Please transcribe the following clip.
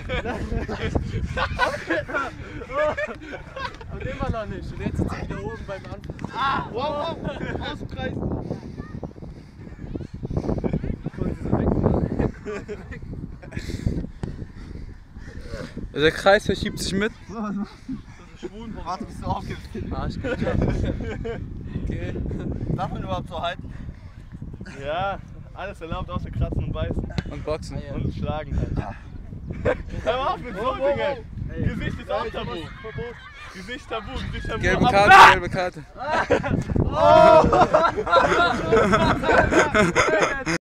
Und immer noch nicht. Und jetzt sind sie wieder oben beim Anfang. Wow, auskreisen. Der Kreis verschiebt sich mit. Warte, bis du aufgibst. Okay. Darf man überhaupt so halten? Ja, alles erlaubt außer kratzen und beißen. Und boxen. Und schlagen halt. Hör mal auf mit so Dingen! Gesicht ist auch tabu. Gesicht tabu, Gesicht tabu. Gelbe Karte, gelbe Karte.